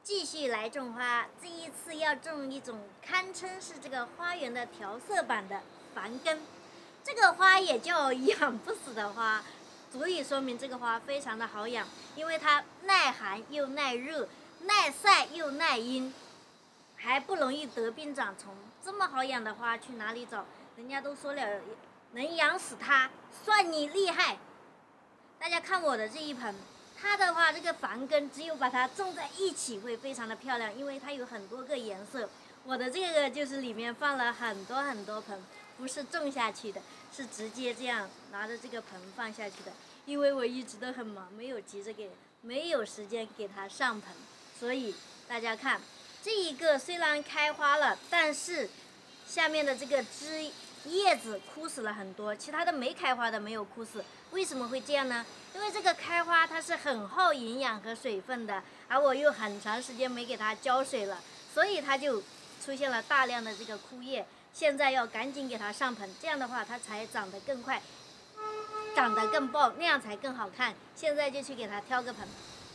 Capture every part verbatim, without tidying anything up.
继续来种花，这一次要种一种堪称是这个花园的调色版的繁根。这个花也叫养不死的花，足以说明这个花非常的好养，因为它耐寒又耐热，耐晒又耐阴，还不容易得病长虫。这么好养的花去哪里找？人家都说了，能养死它，算你厉害。大家看我的这一盆。它的话，这个繁根只有把它种在一起会非常的漂亮，因为它有很多个颜色。我的这个就是里面放了很多很多盆，不是种下去的，是直接这样拿着这个盆放下去的。因为我一直都很忙，没有急着给，没有时间给它上盆，所以大家看，这一个虽然开花了，但是下面的这个枝叶子枯死了很多，其他的没开花的没有枯死。为什么会这样呢？因为这个开花它是很耗营养和水分的，而我又很长时间没给它浇水了，所以它就出现了大量的这个枯叶。现在要赶紧给它上盆，这样的话它才长得更快，长得更爆，那样才更好看。现在就去给它挑个盆。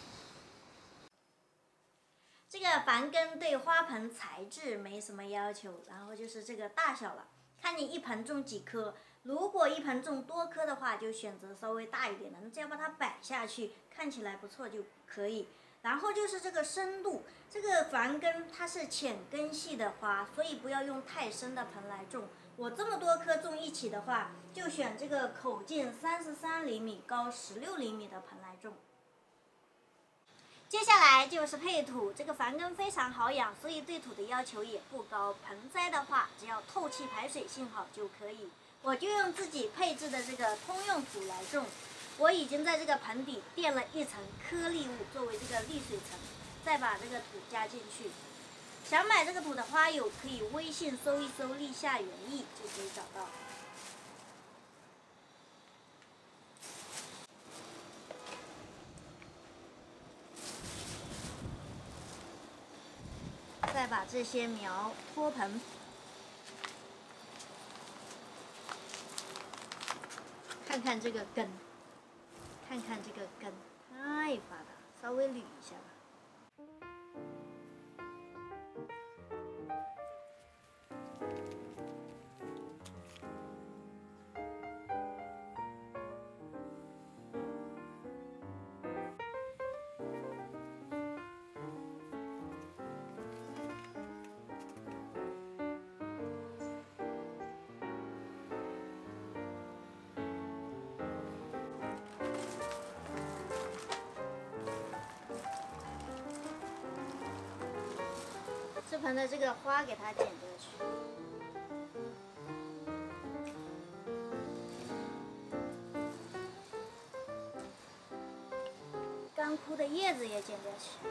这个繁根对花盆材质没什么要求，然后就是这个大小了，看你一盆种几棵。如果一盆种多棵的话，就选择稍微大一点的，这样把它摆下去，看起来不错就可以。然后就是这个深度，这个繁根它是浅根系的花，所以不要用太深的盆来种。我这么多棵种一起的话，就选这个口径三十三厘米、高十六厘米的盆来种。接下来就是配土，这个繁根非常好养，所以对土的要求也不高。盆栽的话，只要透气排水性好就可以。我就用自己配置的这个通用土来种，我已经在这个盆底垫了一层颗粒物作为这个沥水层，再把这个土加进去。想买这个土的花友可以微信搜一搜立夏园艺就可以找到。再把这些苗脱盆。看看这个根，看看这个根，太发达，稍微捋一下吧。这盆的这个花给它剪过去，干枯的叶子也剪掉去。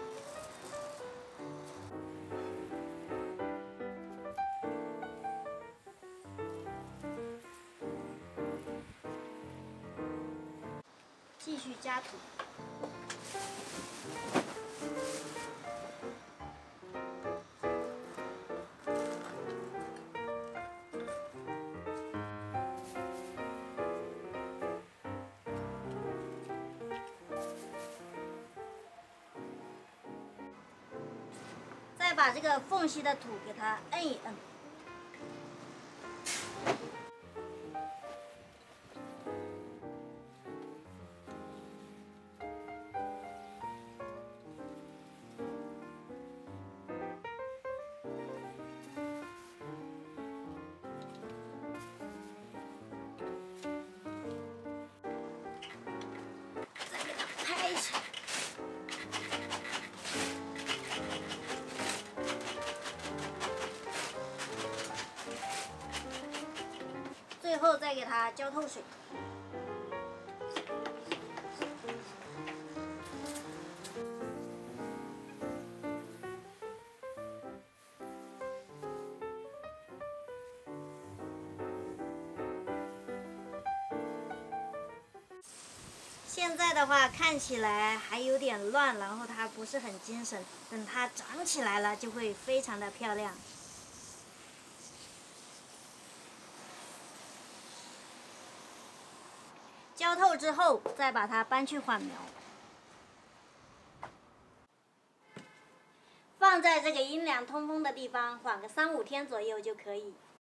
继续加土。再把这个缝隙的土给它摁一摁。再给它拍起来。最后再给它浇透水。现在的话看起来还有点乱，然后它不是很精神，等它长起来了就会非常的漂亮。浇透之后，再把它搬去缓苗。 放在这个阴凉通风的地方，缓个三五天左右就可以。